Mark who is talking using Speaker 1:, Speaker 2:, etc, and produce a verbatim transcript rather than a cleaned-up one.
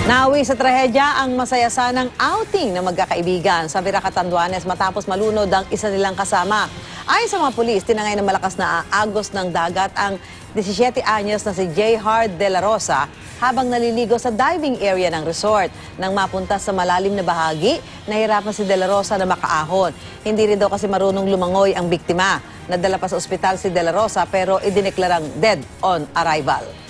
Speaker 1: Nawi sa trahedya ang masaya sanang outing ng magkakaibigan sa Viraca, Catanduanes matapos malunod ang isa nilang kasama. Ayon sa mga pulis, tinangay ng malakas na agos ng dagat ang labing-siyam anyos na si J. Hard De La Rosa habang naliligo sa diving area ng resort. Nang mapunta sa malalim na bahagi, nahirapan si De La Rosa na makaahon. Hindi rin daw kasi marunong lumangoy ang biktima. Nadala pa sa ospital si De La Rosa pero idineklarang dead on arrival.